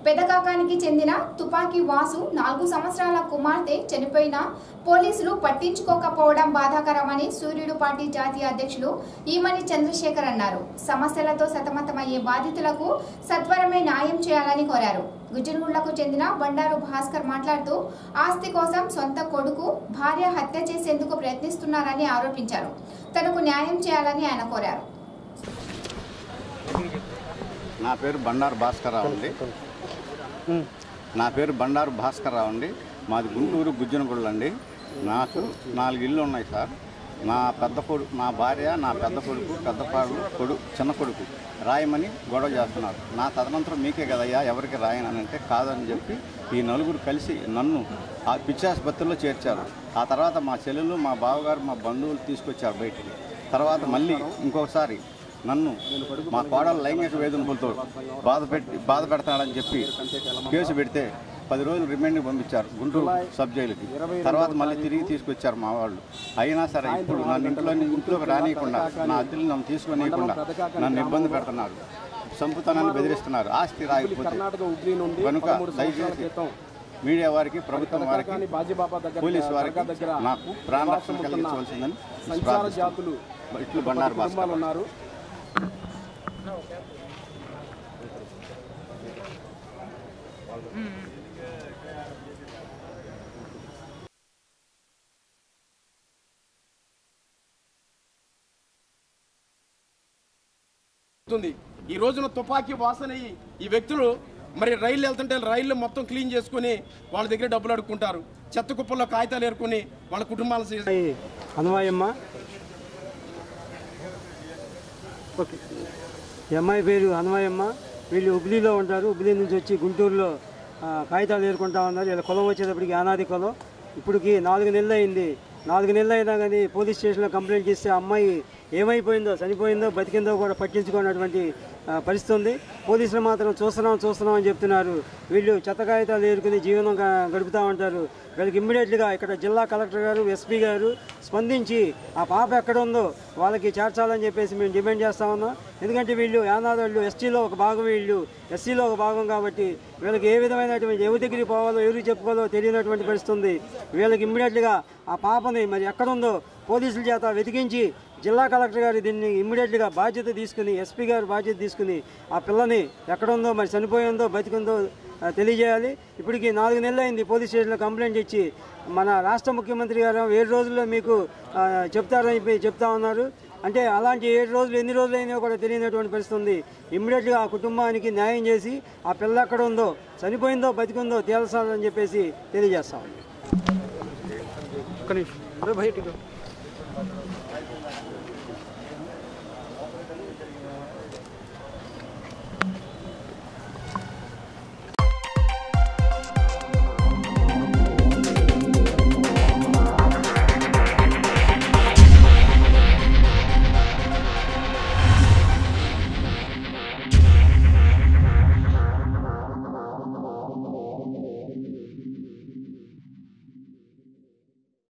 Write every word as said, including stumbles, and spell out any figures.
పెదకాకానికి చెందిన తుపాకీ వాసు నాలుగు సంవత్సరాల కుమార్తె చనిపోయిన పోలీసులు పట్టించుకోకపోవడం బాధాకరమని సూర్యుడు పార్టీ జాతీయ అధ్యక్షులు ఈమని చంద్రశేఖర్ అన్నారు. సమస్యలతో సతమతమయ్యే బాధితులకు సత్వరమే న్యాయం చేయాలని కోరారు. గుజ్జనగుళ్లకు చెందిన బండారు భాస్కర్ మాట్లాడుతూ ఆస్తి కోసం సొంత కొడుకు భార్య హత్య చేసేందుకు ప్రయత్నిస్తున్నారని ఆరోపించారు. తనకు న్యాయం చేయాలని ఆయన కోరారు. నా పేరు బండారు భాస్కర్ రావు అండి నా పేరు బండారు భాస్కర్ రావు అండి మాది గుంటూరు గుజ్జనగుళ్ళు అండి. నాకు నాలుగు ఇళ్ళు ఉన్నాయి సార్. నా పెద్ద కొడుకు నా భార్య నా పెద్ద కొడుకు పెద్ద పాడు కొడుకు చిన్న కొడుకు రాయమని గొడవ చేస్తున్నారు. నా తదనంతరం మీకే కదయ్యా ఎవరికి రాయనంటే కాదని చెప్పి ఈ నలుగురు కలిసి నన్ను ఆ పిచ్చాసుపత్రిలో చేర్చారు. ఆ తర్వాత మా చెల్లెలు మా బావగారు మా బంధువులు తీసుకొచ్చారు బయటికి. తర్వాత మళ్ళీ ఇంకొకసారి నన్ను మా కోడలు లైంగిక వేధింపులతో బాధ పెట్టి బాధ పెడతాడని చెప్పి కేసు పెడితే పది రోజులు రిమాండ్కి పంపించారు గుంటూరు సబ్ జైలుకి. తర్వాత మళ్ళీ తిరిగి తీసుకొచ్చారు మా వాళ్ళు. అయినా సరే ఇప్పుడు నన్ను ఇంట్లో ఇంట్లోకి రానియకుండా నా అద్దెలు నన్ను తీసుకొనియకుండా నన్ను ఇబ్బంది పెడుతున్నారు. చంపుతానని బెదిరిస్తున్నారు ఆస్తి రాయకపోతే. కనుక దయచేసి మీడియా వారికి ప్రభుత్వం వారికి పోలీసు వారికి నాకు ప్రాణ రక్షణ కలిగించవలసిందని ఇట్లు బండారు భాస్కర్ ఉన్నారు. ఈ రోజున తుపాకీ వాసన ఈ వ్యక్తులు మరి రైలు వెళ్తుంటే రైళ్ళు మొత్తం క్లీన్ చేసుకుని వాళ్ళ దగ్గర డబ్బులు అడుక్కుంటారు. చెత్త కుప్పల్లో కాగితాలు ఏరుకుని వాళ్ళ కుటుంబాలు హనుమాయమ్మ ఓకే ఈ అమ్మాయి పేరు హనుమాయమ్మ. వీళ్ళు హుబ్లీలో ఉంటారు. హుబ్లీ నుంచి వచ్చి గుంటూరులో కాగితాలు ఏరుకుంటా ఉన్నారు. వీళ్ళ కులం వచ్చేటప్పటికి అనాది కులం. ఇప్పటికి నాలుగు నెలలు అయింది. నాలుగు నెలలు అయినా కానీ పోలీస్ స్టేషన్లో కంప్లైంట్ చేస్తే అమ్మాయి ఏమైపోయిందో చనిపోయిందో బతికిందో కూడా పట్టించుకున్నటువంటి పరిస్థితి ఉంది. పోలీసులు మాత్రం చూస్తున్నాం చూస్తున్నాం అని చెప్తున్నారు. వీళ్ళు చెత్త కాగితాలు ఏరుకుని జీవనం గడుపుతూ ఉంటారు. వీళ్ళకి ఇమ్మీడియట్గా ఇక్కడ జిల్లా కలెక్టర్ గారు ఎస్పీ గారు స్పందించి ఆ పాప ఎక్కడ ఉందో వాళ్ళకి చేర్చాలని చెప్పేసి మేము డిమాండ్ చేస్తూ ఉన్నాం. ఎందుకంటే వీళ్ళు యానాదోళ్ళు ఎస్టీలో ఒక భాగం, వీళ్ళు ఎస్సీలో ఒక భాగం కాబట్టి వీళ్ళకి ఏ విధమైనటువంటి ఎవరి దగ్గరికి పోవాలో ఎవరికి చెప్పుకోవాలో తెలియనటువంటి పరిస్థితి ఉంది. వీళ్ళకి ఇమ్మీడియట్గా ఆ పాపని మరి ఎక్కడుందో పోలీసుల చేత వెతికించి జిల్లా కలెక్టర్ గారు దీన్ని ఇమ్మీడియట్గా బాధ్యత తీసుకుని ఎస్పీ గారు బాధ్యత తీసుకుని ఆ పిల్లని ఎక్కడుందో మరి చనిపోయిందో బతికుందో తెలియజేయాలి. ఇప్పటికి నాలుగు నెలలు అయింది పోలీస్ స్టేషన్లో కంప్లైంట్ ఇచ్చి. మన రాష్ట్ర ముఖ్యమంత్రి గారు ఏడు రోజుల్లో మీకు చెప్తారని చెప్పి చెప్తా ఉన్నారు. అంటే అలాంటి ఏడు రోజులు ఎన్ని రోజులు అయినా కూడా తెలియనటువంటి పరిస్థితి ఉంది. ఇమ్మీడియట్గా ఆ కుటుంబానికి న్యాయం చేసి ఆ పిల్ల ఎక్కడ ఉందో చనిపోయిందో బతికుందో తేల్చాలని చెప్పేసి తెలియజేస్తాం.